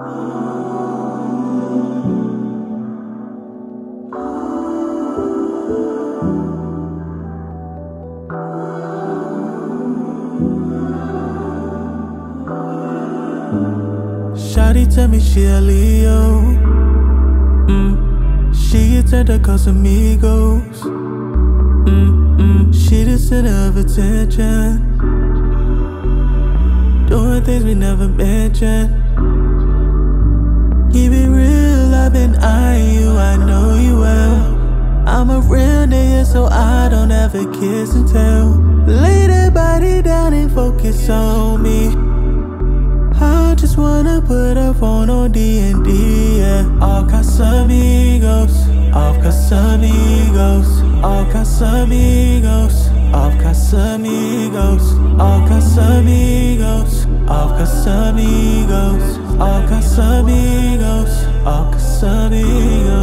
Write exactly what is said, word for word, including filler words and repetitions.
Shawty tell me she a Leo. Mm. She gets at the CASAMIGOS. Mm -mm. She the center of attention, doing things we never mentioned. Keep it real, I've been eyeing you, I know you well. I'm a real nigga, so I don't ever kiss and tell. Lay that body down and focus on me. I just wanna put a phone on D and D, yeah. All CASAMIGOS, all CASAMIGOS, all CASAMIGOS, all CASAMIGOS, all CASAMIGOS, all CASAMIGOS, all CASAMIGOS, all CASAMIGOS.